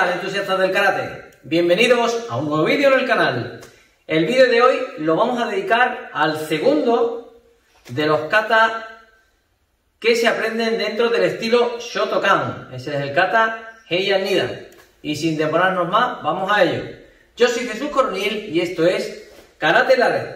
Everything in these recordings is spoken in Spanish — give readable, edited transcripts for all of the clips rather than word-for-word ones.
tal, entusiastas del karate? Bienvenidos a un nuevo vídeo en el canal. El vídeo de hoy lo vamos a dedicar al segundo de los kata que se aprenden dentro del estilo Shotokan. Ese es el kata Heian Nidan. Y sin demorarnos más, vamos a ello. Yo soy Jesús Coronil y esto es Karate en la Red.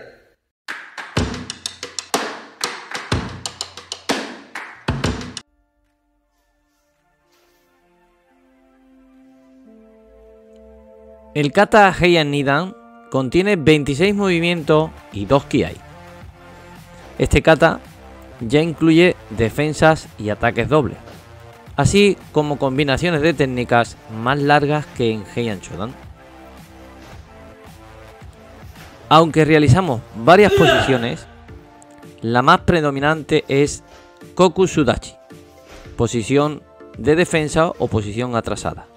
El kata Heian Nidan contiene 26 movimientos y 2 kiai. Este kata ya incluye defensas y ataques dobles, así como combinaciones de técnicas más largas que en Heian Shodan. Aunque realizamos varias posiciones, la más predominante es Koku Sudachi, posición de defensa o posición atrasada.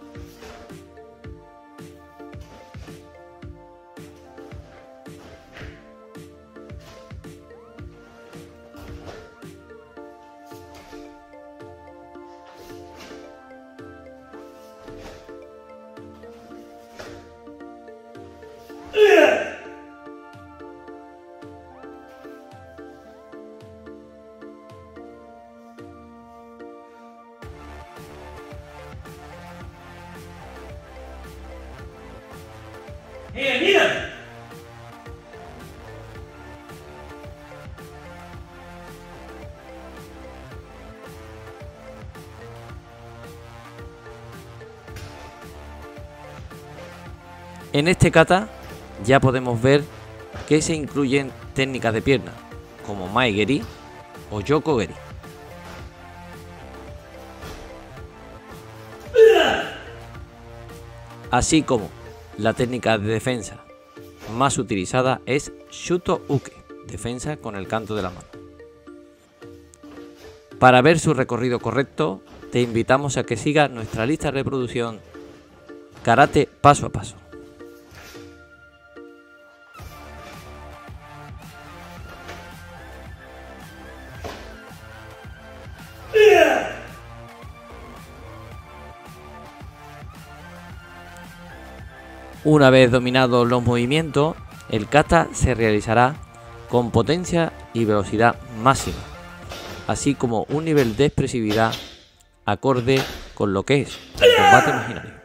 En este kata ya podemos ver que se incluyen técnicas de pierna como Mae-geri o Yoko-geri. Así como la técnica de defensa más utilizada es Shuto-uke, defensa con el canto de la mano. Para ver su recorrido correcto, te invitamos a que sigas nuestra lista de reproducción Karate paso a paso. Una vez dominados los movimientos, el kata se realizará con potencia y velocidad máxima, así como un nivel de expresividad acorde con lo que es el combate imaginario.